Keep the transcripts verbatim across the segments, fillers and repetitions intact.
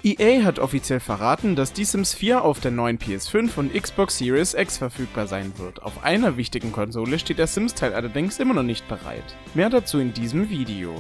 E A hat offiziell verraten, dass Die Sims vier auf der neuen P S fünf und Xbox Series X verfügbar sein wird. Auf einer wichtigen Konsole steht der Sims-Teil allerdings immer noch nicht bereit. Mehr dazu in diesem Video.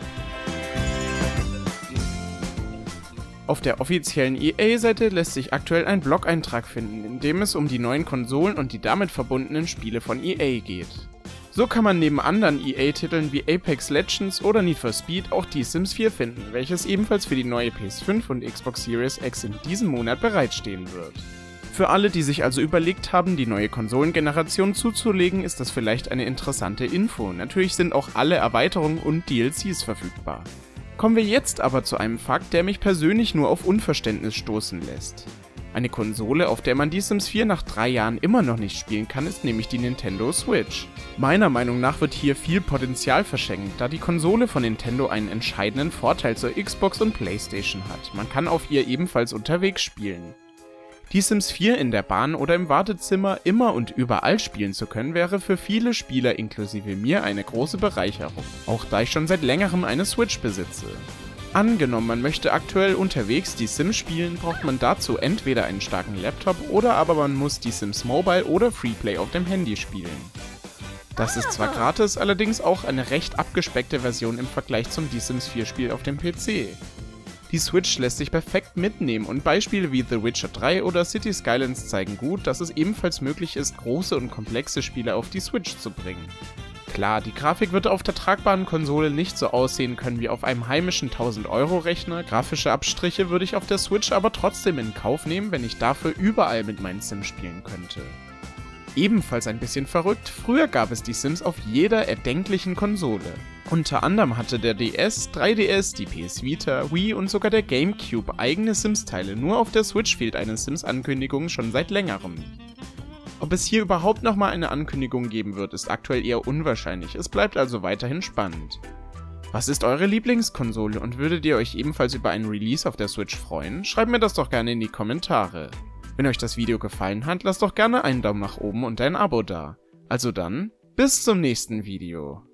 Auf der offiziellen E A-Seite lässt sich aktuell ein Blog-Eintrag finden, in dem es um die neuen Konsolen und die damit verbundenen Spiele von E A geht. So kann man neben anderen E A-Titeln wie Apex Legends oder Need for Speed auch Die Sims vier finden, welches ebenfalls für die neue P S fünf und Xbox Series X in diesem Monat bereitstehen wird. Für alle, die sich also überlegt haben, die neue Konsolengeneration zuzulegen, ist das vielleicht eine interessante Info. Natürlich sind auch alle Erweiterungen und D L Cs verfügbar. Kommen wir jetzt aber zu einem Fakt, der mich persönlich nur auf Unverständnis stoßen lässt. Eine Konsole, auf der man Die Sims vier nach drei Jahren immer noch nicht spielen kann, ist nämlich die Nintendo Switch. Meiner Meinung nach wird hier viel Potenzial verschenkt, da die Konsole von Nintendo einen entscheidenden Vorteil zur Xbox und PlayStation hat. Man kann auf ihr ebenfalls unterwegs spielen. Die Sims vier in der Bahn oder im Wartezimmer immer und überall spielen zu können, wäre für viele Spieler inklusive mir eine große Bereicherung, auch da ich schon seit längerem eine Switch besitze. Angenommen, man möchte aktuell unterwegs die Sims spielen, braucht man dazu entweder einen starken Laptop oder aber man muss die Sims Mobile oder Freeplay auf dem Handy spielen. Das ist zwar gratis, allerdings auch eine recht abgespeckte Version im Vergleich zum Die Sims vier Spiel auf dem P C. Die Switch lässt sich perfekt mitnehmen und Beispiele wie The Witcher drei oder City Skylines zeigen gut, dass es ebenfalls möglich ist, große und komplexe Spiele auf die Switch zu bringen. Klar, die Grafik wird auf der tragbaren Konsole nicht so aussehen können wie auf einem heimischen tausend Euro Rechner, grafische Abstriche würde ich auf der Switch aber trotzdem in Kauf nehmen, wenn ich dafür überall mit meinen Sims spielen könnte. Ebenfalls ein bisschen verrückt, früher gab es die Sims auf jeder erdenklichen Konsole. Unter anderem hatte der D S, drei D S, die P S Vita, Wii und sogar der GameCube eigene Sims-Teile, nur auf der Switch fehlt eine Sims-Ankündigung schon seit längerem. Ob es hier überhaupt nochmal eine Ankündigung geben wird, ist aktuell eher unwahrscheinlich, es bleibt also weiterhin spannend. Was ist eure Lieblingskonsole und würdet ihr euch ebenfalls über einen Release auf der Switch freuen? Schreibt mir das doch gerne in die Kommentare. Wenn euch das Video gefallen hat, lasst doch gerne einen Daumen nach oben und ein Abo da. Also dann, bis zum nächsten Video.